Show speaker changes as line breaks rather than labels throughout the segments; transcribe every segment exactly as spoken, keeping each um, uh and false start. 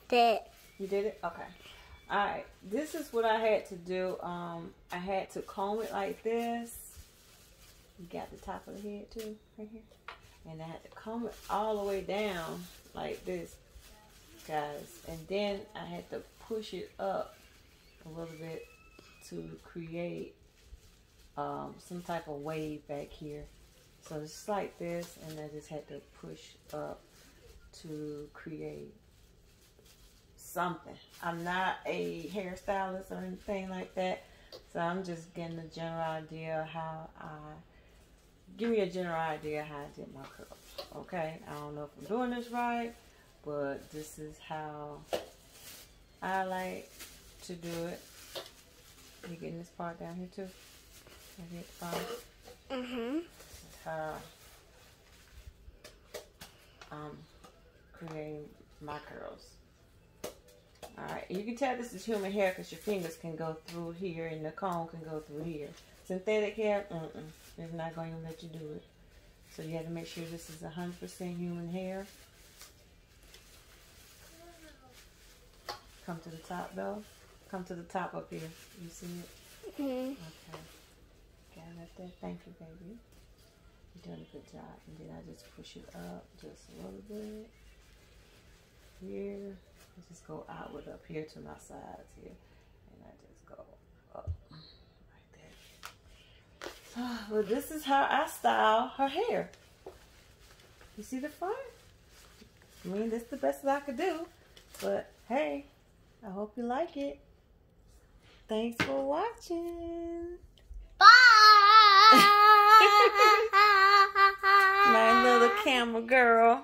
did.
You did it? Okay. Alright. This is what I had to do. Um, I had to comb it like this. You got the top of the head too, right here. And I had to comb it all the way down like this, guys. And then I had to push it up a little bit to create um, some type of wave back here. So it's like this, and I just had to push up to create something. I'm not a hairstylist or anything like that, so I'm just getting a general idea how I, give me a general idea how I did my curls, okay? I don't know if I'm doing this right, but this is how I like to do it. You getting this part down here too? I get the part.
Mm-hmm.
This is how I'm creating my curls. Alright, you can tell this is human hair because your fingers can go through here and the comb can go through here. Synthetic hair, mm-mm, it's not going to let you do it. So you have to make sure this is one hundred percent human hair. Come to the top though. Come to the top up here. You see it?
Mm-hmm.
Okay. Got it right there. Thank you, baby. You're doing a good job. And then I just push it up just a little bit. Here. I just go outward up here to my sides here. And I just go up. Like that. Oh, well, this is how I style her hair. You see the front? I mean, this is the best that I could do. But, hey, I hope you like it. Thanks for watching.
Bye!
My little camera girl.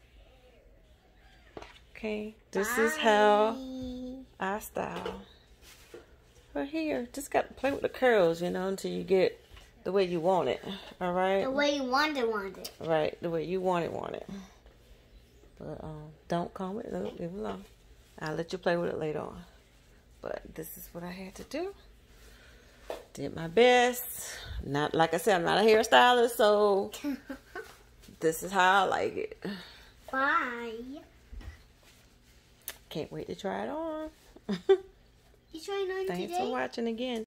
Okay, this Bye. Is how I style her hair. Just got to play with the curls, you know, until you get the way you want it. All right?
The way you want it, want it.
Right, the way you want it, want it. But um, don't comb it. Leave it alone. I'll let you play with it later on. But this is what I had to do. Did my best. Not like I said, I'm not a hairstylist, so this is how I like it.
Bye.
Can't wait to try it on.
You trying on
Thanks
today?
for watching again.